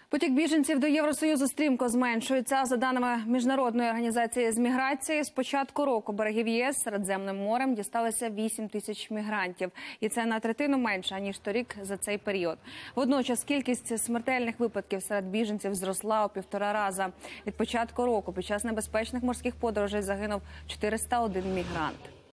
Потік біженців до Євросоюзу стрімко зменшується. За даними Міжнародної організації з міграції, з початку року берегів ЄС Середземним морем дісталося 8 тисяч мігрантів. І це на третину менше, ніж торік за цей період. Водночас кількість смертельних випадків серед біженців зросла у 1,5 рази. Від початку року під час небезпечних морських подорожей загинув 401 мігрант.